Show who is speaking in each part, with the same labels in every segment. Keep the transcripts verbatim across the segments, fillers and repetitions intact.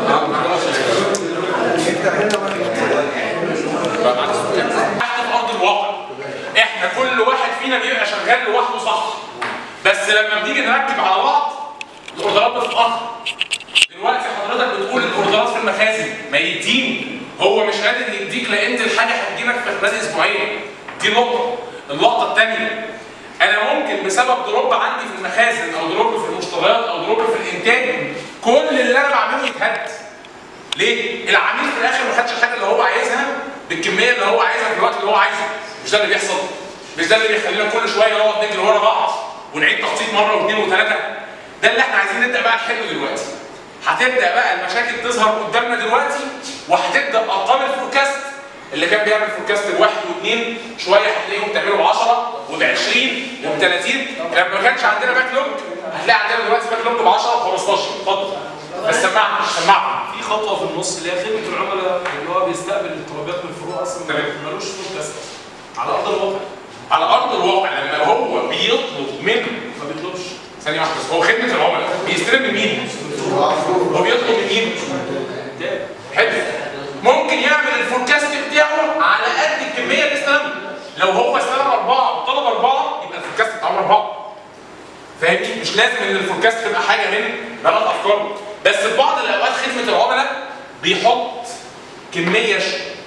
Speaker 1: في ارض الواقع احنا كل واحد فينا بيبقى شغال لوحده صح، بس لما بنيجي نركب على بعض الاوردرات بتتاخر. دلوقتي حضرتك بتقول الاوردرات في المخازن ما يديني، هو مش قادر يديك لان الحاجه هتجيلك في خلال اسبوعين. دي نقطه. النقطه الثانيه، انا ممكن بسبب دروب عندي في المخازن او دروب في المشتريات او دروب في الانتاج كل اللي انا بعمله يتهد. ليه؟ العميل في الاخر ما خدش الحاجه اللي هو عايزها بالكميه اللي هو عايزها في الوقت اللي هو عايزه. مش ده اللي بيحصل؟ مش ده اللي بيخلينا كل شويه نقعد نجري ورا بعض ونعيد تخطيط مره واثنين وثلاثه؟ ده اللي احنا عايزين نبدا بقى نحله دلوقتي. هتبدا بقى المشاكل تظهر قدامنا دلوقتي، وهتبدا ارقام الفوركاست اللي كان بيعمل فوركاست الواحد واثنين شويه هتلاقيهم بتعملوا ب عشرة وب عشرين وب ثلاثين. لما ما كانش عندنا باك لوج هتلاقي عندنا دلوقتي باك لوج ب عشرة و خمستاشر. اتفضل. بس سمعنا سمعنا.
Speaker 2: في خطوه في النص اللي هي خدمه العملاء اللي هو بيستقبل الطلبات من الفروع اصلا ملوش فوركاست على ارض الواقع.
Speaker 1: على ارض الواقع لما هو بيطلب منه
Speaker 2: ما بيطلبش.
Speaker 1: ثانيه واحده بس، هو خدمه العملاء بيستلم من مين؟ هو بيطلب من مين؟ حلو. ممكن يعمل الفوركاست بتاعه على قد الكميه اللي استلمها. لو هو استلم اربعه وطلب اربعه يبقى الفوركاست بتاعه اربعه. فاهمني؟ مش لازم ان الفوركاست تبقى حاجه من ثلاث افكار، بس في بعض الاوقات خدمه العملاء بيحط كميه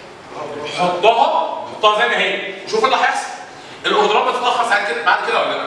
Speaker 1: يحطها يحطها زي ما هي، وشوف اللي هيحصل. الاوردرات بتتاخر ساعات كده بعد كده ولا لا؟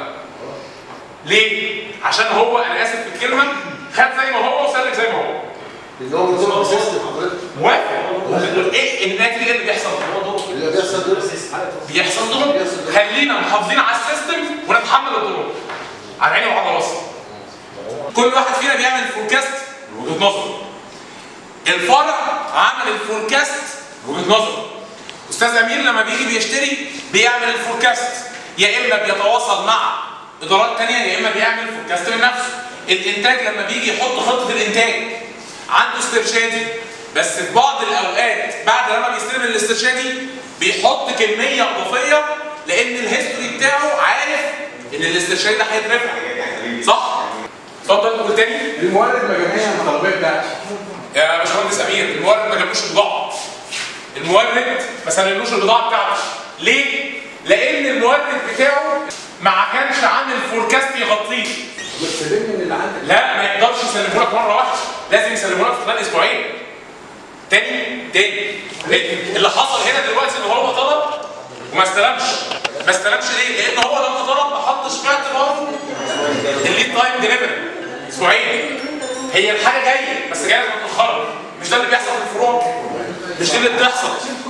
Speaker 1: ليه؟ عشان هو انا اسف في الكلمه خد زي ما هو وسلك زي ما هو.
Speaker 3: اللي هو بيظبط سيستم حضرتك.
Speaker 1: موافق. ايه الناتج اللي بيحصل؟
Speaker 3: اللي بيحصل دور
Speaker 1: بيحصل دور. خلينا محافظين على السيستم ونتحمل الدور. على عيني وعلى راسي. كل واحد فينا بيعمل فوركاست وجهه نظره. الفرع عمل الفوركاست وجهه نظره. استاذ امير لما بيجي بيشتري بيعمل الفوركاست، يا اما بيتواصل مع ادارات ثانيه يا اما بيعمل فوركاست من نفسه. الانتاج لما بيجي يحط خطه الانتاج عنده استرشادي، بس في بعض الاوقات بعد لما بيستلم الاسترشادي بيحط كميه اضافيه لان الهيستوري بتاعه عارف ان الاسترشادي ده هيترفع. صح؟ اتفضل قول تاني.
Speaker 4: المورد ما جابليش الطلبيه بتاعتي.
Speaker 1: يا باشمهندس امير المورد ما جابلوش البضاعه. المورد ما سلملوش البضاعه بتاعته. ليه؟ لان المورد بتاعه ما كانش عامل فوركاست يغطيه.
Speaker 4: بتسلمني من اللي عندك.
Speaker 1: لا ما يقدرش يسلمه لك مره واحده، لازم يسلمه لك في خلال اسبوعين. تاني تاني اللي حصل هنا دلوقتي ان هو طلب وما استلمش. ما استلمش ليه؟ لان هو لما طلب ما حطش في اعتباره الليد تايم ديليفري اسبوعين. هي الحاجه جايه بس جايه متاخره. مش ده اللي بيحصل في الفروع. مش دي اللي بتحصل.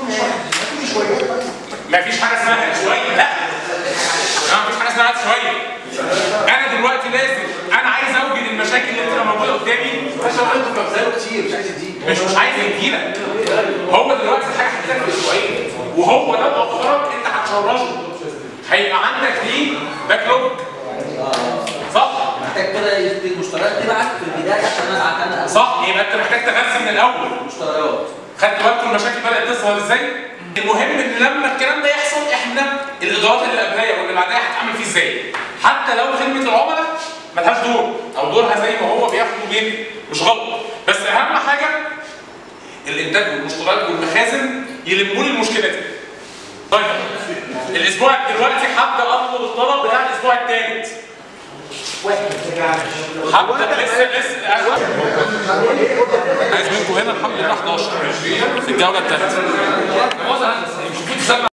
Speaker 1: ما فيش حاجه اسمها شويه، لا. ما فيش حاجه اسمها شويه. انا دلوقتي لازم انا عايز اوجد المشاكل اللي بتبقى موجوده قدامي.
Speaker 3: مش عنده مخزنه كتير مش عايز يديك.
Speaker 1: مش مش عايز يديلك. هو دلوقتي الحاجه هتجيلك في اسبوعين، وهو ده مؤخرا انت هتشرجه. هيبقى عندك ليه باك لوج. صح؟
Speaker 5: محتاج كده المشتريات تبعت في البدايه عشان ابعت انا.
Speaker 1: صح؟ يبقى انت محتاج تغذي من الاول.
Speaker 5: مشتريات.
Speaker 1: خدت بالكم المشاكل بدات تظهر ازاي؟ المهم ان لما الكلام ده يحصل احنا الادارات اللي قبلها واللي بعدها هتتعامل فيه ازاي؟ حتى لو خدمه العملاء ملهاش دور او دورها زي ما هو بياخده مني مش غلط، بس اهم حاجه الانتاج والمشتريات والمخازن يلموا لي المشكله دي. طيب الاسبوع دلوقتي هبدا اطلب الطلب بتاع الاسبوع الثالث. هبدا لسه لسه عايز منكم هنا الحمد لله حداشر في الجوله الثالثه.